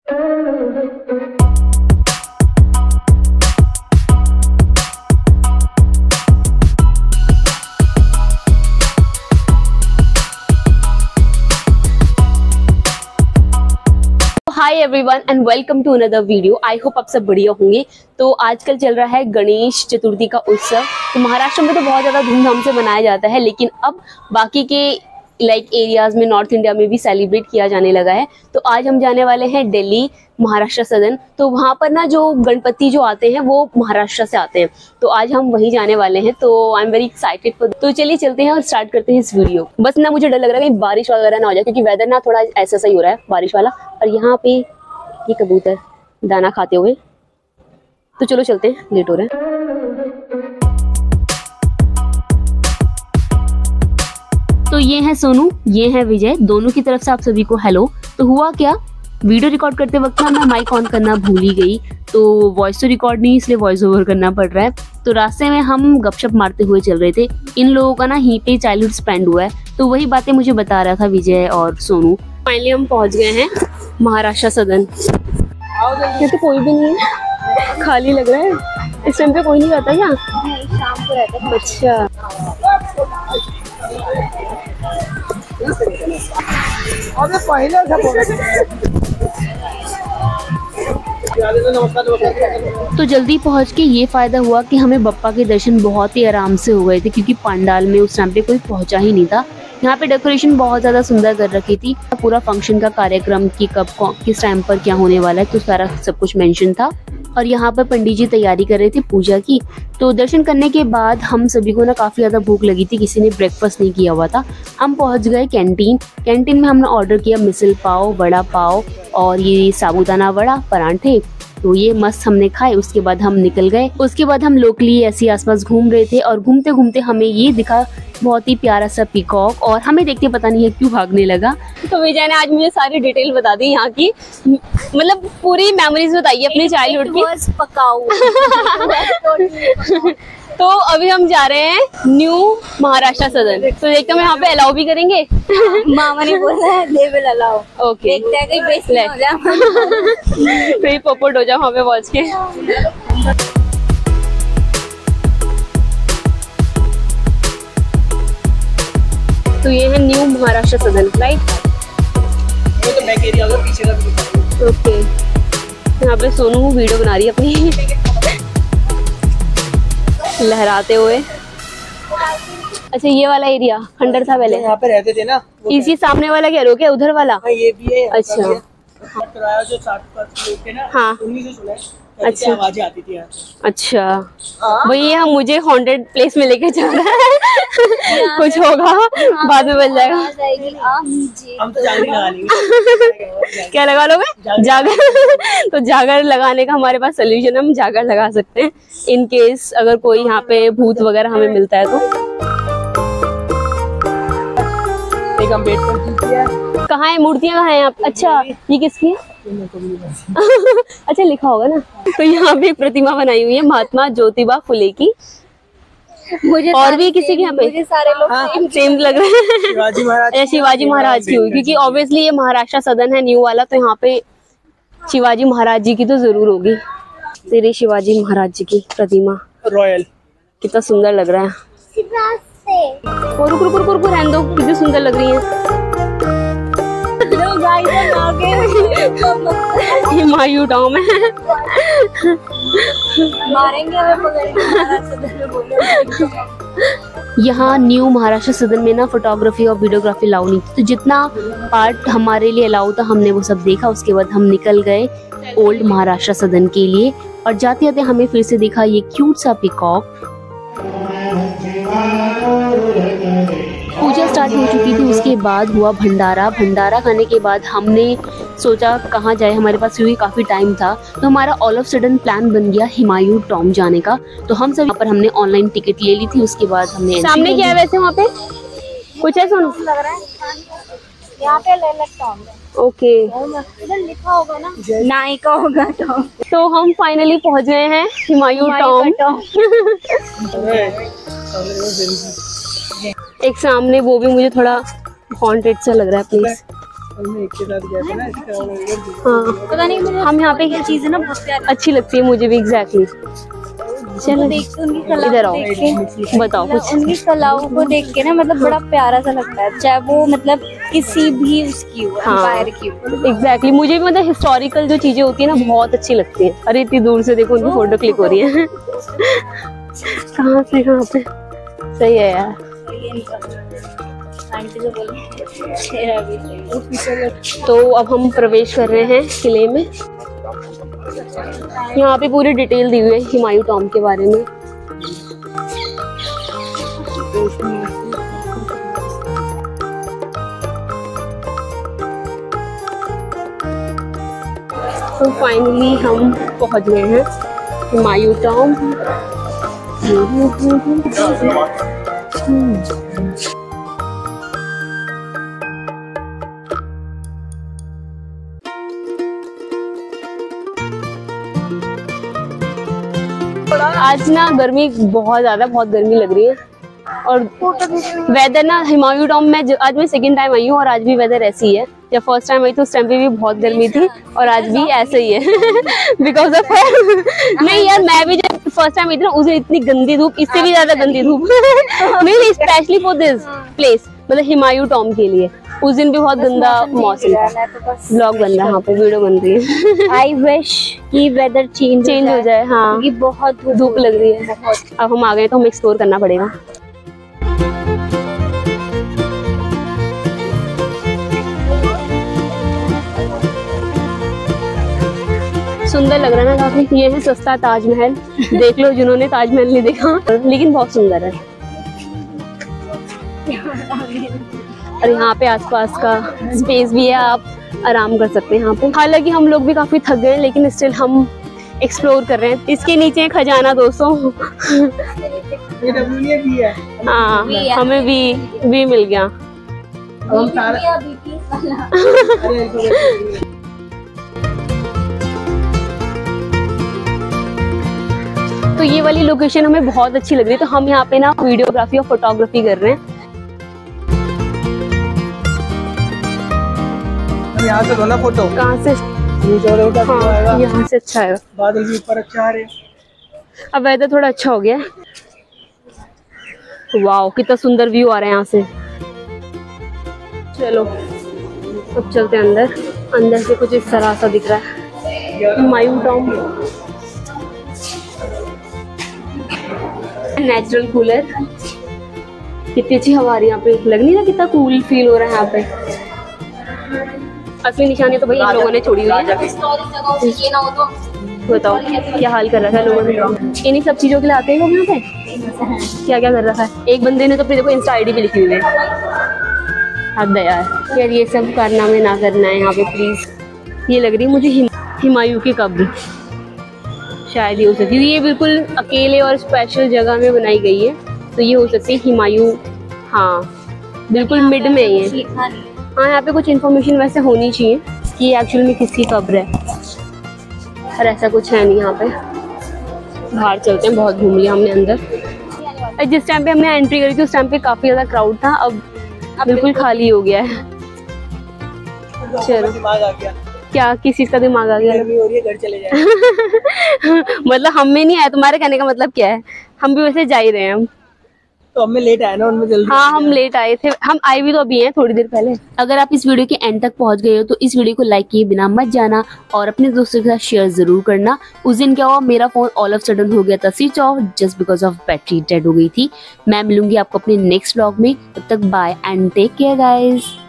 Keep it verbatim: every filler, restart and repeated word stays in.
Hi everyone and welcome to another video. I hope आप सब बढ़िया होंगे। तो आजकल चल रहा है गणेश चतुर्थी का उत्सव। तो महाराष्ट्र में तो बहुत ज़्यादा धूमधाम से मनाया जाता है, लेकिन अब बाकी के लाइक एरियाज में, नॉर्थ इंडिया में भी सेलिब्रेट किया जाने लगा है। तो आज हम जाने वाले हैं दिल्ली महाराष्ट्र सदन। तो वहाँ पर ना जो गणपति जो आते हैं वो महाराष्ट्र से आते हैं, तो आज हम वहीं जाने वाले हैं। तो I am very excited for. तो चलिए चलते हैं और स्टार्ट करते हैं इस वीडियो। बस ना मुझे डर लग रहा है कि बारिश वगैरह ना हो जाए, क्योंकि वेदर ना थोड़ा ऐसा सही हो रहा है बारिश वाला। और यहाँ पे ये कबूतर दाना खाते हुए, तो चलो चलते हैं, लेट हो रहा है। तो ये है सोनू, ये है विजय, दोनों की तरफ से आप सभी को हेलो। तो हुआ क्या, वीडियो रिकॉर्ड करते वक्त ना मैं माइक ऑन करना भूल ही गई, तो वॉइस तो रिकॉर्ड नहीं, इसलिए वॉइस ओवर करना पड़ रहा है। तो रास्ते में हम गपशप मारते हुए चल रहे थे। इन लोगों का ना यहीं पे चाइल्डहुड स्पेंड हुआ है, तो वही बातें मुझे बता रहा था विजय और सोनू। फाइनली हम पहुंच गए हैं महाराष्ट्र सदन। ये तो कोई भी नहीं है, खाली लग रहा है। इस टाइम पे कोई नहीं रहता क्या? शाम को रहता है। अच्छा, तो जल्दी पहुंच के ये फायदा हुआ कि हमें बप्पा के दर्शन बहुत ही आराम से हो गए थे, क्योंकि पंडाल में उस टाइम पे कोई पहुंचा ही नहीं था। यहाँ पे डेकोरेशन बहुत ज़्यादा सुंदर कर रखी थी। पूरा फंक्शन का कार्यक्रम कि कब किस टाइम पर क्या होने वाला है, तो सारा सब कुछ मेंशन था। और यहाँ पर पंडित जी तैयारी कर रहे थे पूजा की। तो दर्शन करने के बाद हम सभी को ना काफ़ी ज़्यादा भूख लगी थी, किसी ने ब्रेकफास्ट नहीं किया हुआ था। हम पहुँच गए कैंटीन। कैंटीन में हमने ऑर्डर किया मिसल पाव, वड़ा पाव और ये साबूदाना वड़ा, परांठे। तो ये मस्त हमने खाए। उसके बाद हम निकल गए। उसके बाद हम लोकली ऐसे आसपास घूम रहे थे, और घूमते घूमते हमें ये दिखा बहुत ही प्यारा सा पीकॉक, और हमें देखते पता नहीं है क्यों भागने लगा। तो विजय ने आज मुझे सारी डिटेल बता दी यहाँ की, मतलब पूरी मेमोरीज बताई अपनी चाइल्डहुड की। पकाऊ। तो अभी हम जा रहे हैं न्यू महाराष्ट्र सदन। तो देखते हैं यहाँ पे अलाउ भी करेंगे। मामा ने बोला है दे विल अलाउ। ओके, देखते हैं कहीं बेस ना हो जाए। फिर पोपट हो जाओ वहाँ पे पहुँच के। तो ये है न्यू महाराष्ट्र सदन, राइट? वो तो बैक एरिया होगा, पीछे का। ओके, यहाँ पे सोनू वीडियो बना रही है अपनी लहराते हुए। अच्छा, ये वाला एरिया खंडर था पहले, यहाँ पे रहते थे ना। इसी सामने वाला कह रहे हो क्या, उधर वाला? हाँ, ये भी है। अच्छा, जो सात पाँच लोग थे ना, हाँ, उन्हीं से सुना है। अच्छा, आवाजें आती थी यहाँ से। अच्छा, वही हम मुझे हॉन्टेड प्लेस में लेके जा रहा है। कुछ होगा बाद में बन जाएगा। हम तो जागर लगा लेंगे। क्या लगा लोगे? जागर। तो जागर लगाने का हमारे पास सोल्यूशन है, हम जागर लगा सकते हैं इन केस अगर कोई यहाँ पे भूत वगैरह हमें मिलता है तो। एक अम्बेडकर जी की है। कहाँ है मूर्तियाँ, कहाँ है आप? अच्छा, ये किसकी है? अच्छा, लिखा होगा ना। तो यहाँ पे एक प्रतिमा बनाई हुई है महात्मा ज्योतिबा फुले की। मुझे और भी किसी के यहाँ पे मुझे सारे लोग हाँ, सेम सेम लग रहे हैं। शिवाजी महाराज, शिवाजी महाराज की हुई, क्योंकि ऑब्वियसली ये महाराष्ट्र सदन है न्यू वाला, तो यहाँ पे शिवाजी महाराज जी की तो जरूर होगी। तेरे शिवाजी महाराज जी की प्रतिमा रॉयल, कितना सुंदर लग रहा है। और रुक रुक रुक रुक रहने दो, कितनी सुंदर लग रही है। ये मायू टाउन है। मारेंगे हमें, पकड़ेंगे। यहाँ न्यू महाराष्ट्र सदन में ना फोटोग्राफी और वीडियोग्राफी अलाउ नहीं, तो जितना पार्ट हमारे लिए अलाउ था हमने वो सब देखा। उसके बाद हम निकल गए ओल्ड महाराष्ट्र सदन के लिए, और जाते जाते हमें फिर से दिखा ये क्यूट सा पीकॉक। पूजा स्टार्ट हो चुकी थी, उसके बाद हुआ भंडारा। भंडारा खाने के बाद हमने सोचा कहाँ जाए, हमारे पास भी काफ़ी टाइम था, तो हमारा ऑल ऑफ सडन प्लान बन गया हुमायूं टॉम जाने का। तो हम सब यहाँ पर हमने ऑनलाइन टिकट ले ली थी। उसके बाद हमने सामने क्या है वैसे वहाँ पे कुछ है सोनू? लग रहा है यहाँ पे लेलेट टॉम। ओके, इधर लिखा होगा ना, नायिका होगा टॉम। तो हम फाइनली पहुँच गए हैं हुमायूं टॉम। एक सामने वो भी मुझे थोड़ा हॉन्टेड सा लग रहा है प्लीज। हाँ पता नहीं मुझे हम यहाँ पे क्या चीज है ना बहुत प्यारी अच्छी लगती है मुझे भी एग्जैक्टली। चलो देख के उनकी कला इधर आओ, देख के बताओ कुछ। उनकी कलाओं को देख के ना मतलब बड़ा प्यारा सा लगता है, चाहे वो मतलब किसी भी उसकी हो, हाँ। एम्पायर की हो। Exactly exactly. मुझे भी मतलब हिस्टोरिकल जो चीजें होती है ना बहुत अच्छी लगती है। अरे इतनी दूर से देखो उनकी फोटो क्लिक हो रही है। कहाँ से कहाँ पे, सही है यार। आंटी जो बोले चेहरा भी सही। तो अब हम प्रवेश कर रहे हैं किले में। यहाँ पे पूरी डिटेल दी हुई है हुमायूं टॉम्ब के बारे में। तो फाइनली हम पहुंच गए हैं हुमायूं टॉम्ब। आज ना गर्मी बहुत ज्यादा बहुत गर्मी लग रही है और वेदर ना हुमायूं टॉम्ब में आज मैं सेकंड टाइम आई हूँ और आज भी वेदर ऐसी है। जब फर्स्ट टाइम आई तो उस टाइम पे भी बहुत गर्मी थी और आज भी ऐसे ही है बिकॉज ऑफ नहीं यार, मैं भी जब फर्स्ट टाइम आई थी ना उस दिन इतनी गंदी धूप, इससे भी ज्यादा गंदी धूप नहीं, स्पेशली फॉर दिस प्लेस, मतलब हुमायूं टॉम्ब के लिए उस दिन भी बहुत गंदा मौसम था। ब्लॉग बन रहा है, यहाँ पे वीडियो बन रही है। आई विश कि वेदर चेंज चेंज हो जाए, हाँ क्योंकि बहुत धूप लग रही है। अब हम आ गए तो हमें एक्सप्लोर करना पड़ेगा। सुंदर लग रहा है ना काफी। ये है सस्ता ताजमहल, देख लो जिन्होंने ताजमहल नहीं देखा, लेकिन बहुत सुंदर है। और यहाँ पे आसपास का स्पेस भी है, आप आराम कर सकते हैं यहाँ पे। हालांकि हम लोग भी काफी थक गए लेकिन स्टिल हम एक्सप्लोर कर रहे हैं। इसके नीचे एक खजाना दोस्तों। हाँ हमें भी भी मिल गया। तो ये वाली लोकेशन हमें बहुत अच्छी लग रही है, तो हम यहाँ पे ना वीडियोग्राफी और फोटोग्राफी कर रहे हैं। यहाँ से लो ना फोटो। कहाँ से? हाँ, यहाँ से अच्छा है, बादल भी ऊपर अच्छा आ रहे हैं। अब वेदर थोड़ा अच्छा हो गया। वाओ कितना सुंदर व्यू आ रहा है यहाँ से। चलो अब चलते हैं अंदर। अंदर से कुछ इस तरह सा दिख रहा है हुमायूं टॉम्ब। नेचुरल कूलर, कितनी अच्छी हवा आ रही है यहाँ पे। लग नहीं रहा कितना कूल फील हो रहा है यहाँ पे। असली निशानी तो भाई इन लोगों ने छोड़ी हुई है। बताओ क्या हाल कर रखा है लोगों ने। इन्हीं सब चीजों के लिए आते हैं लोग यहाँ पे। क्या क्या कर रखा है एक बंदे ने तो अपनी देखो इंस्टा आईडी भी लिखी हुई है। हद है यार, यार ये सब कारनामे ना करना है यहाँ पे प्लीज। ये लग रही है मुझे हुमायूं की कब्र, शायद ये हो सकती है। ये बिल्कुल अकेले और स्पेशल जगह में बनाई गई है, तो ये हो सकती है हुमायूं। हाँ बिल्कुल मिड में ये। हाँ यहाँ पे कुछ इन्फॉर्मेशन वैसे होनी चाहिए कि एक्चुअल में किसकी कब्र है, और ऐसा कुछ है नहीं यहाँ पे। बाहर चलते हैं, बहुत घूम लिया हमने अंदर। जिस टाइम पे हमने एंट्री करी थी उस टाइम पे काफी ज्यादा क्राउड था, अब बिल्कुल खाली हो गया है। चलो दिमाग आ गया। क्या किस चीज का दिमाग आ गया? गर्मी हो रही है, घर चले जाए। मतलब हम में नहीं आया, तुम्हारे कहने का मतलब क्या है? हम भी वैसे जा ही रहे हैं हम। तो हमें लेट आए ना, उनमें जल्दी। हाँ हम लेट आए थे, हम आए भी तो अभी हैं थोड़ी देर पहले। अगर आप इस वीडियो के एंड तक पहुंच गए हो तो इस वीडियो को लाइक किए बिना मत जाना और अपने दोस्तों के साथ शेयर जरूर करना। उस दिन क्या हुआ, मेरा फोन ऑल ऑफ सडन हो गया था switch off just because of battery dead हो गई थी। मैं मिलूंगी आपको अपने नेक्स्ट व्लॉग में, तब तक bye and take care guys.